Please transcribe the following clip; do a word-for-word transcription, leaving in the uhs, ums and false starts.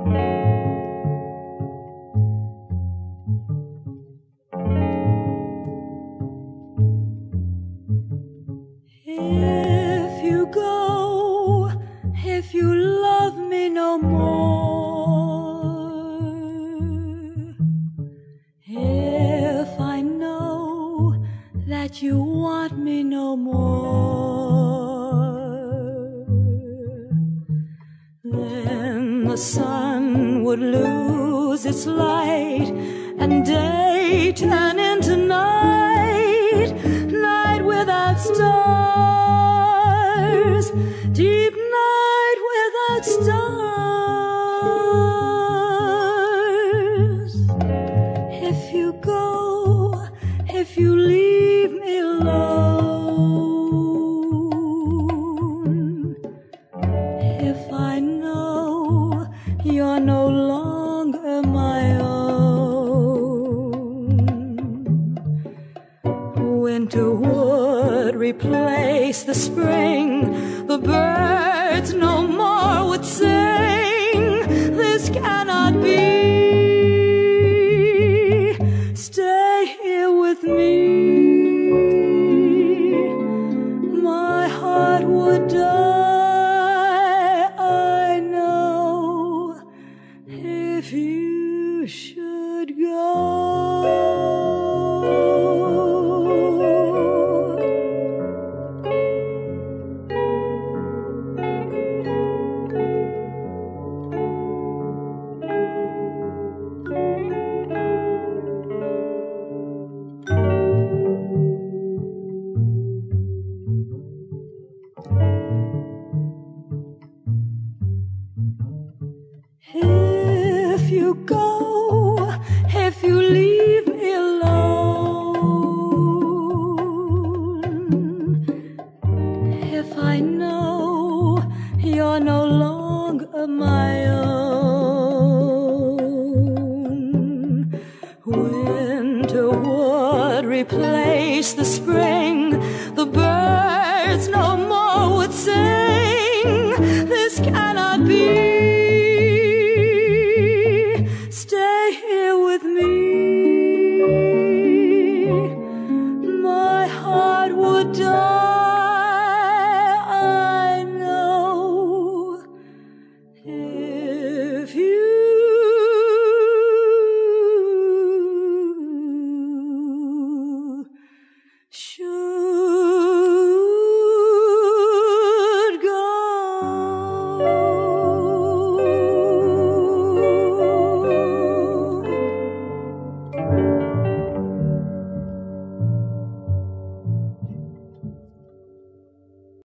If you go, if you love me no more, if I know that you want me no more, then the sun would lose its light and day turn into night, night without stars, deep night without stars. If you go, if you leave me alone, if I know you're no longer my own, winter would replace the spring, the birds no more would sing. This cannot be. Stay here with me. My heart would die, I know, if you should go. If you go, if you leave me alone, if I know you're no longer my own, winter would replace the spring.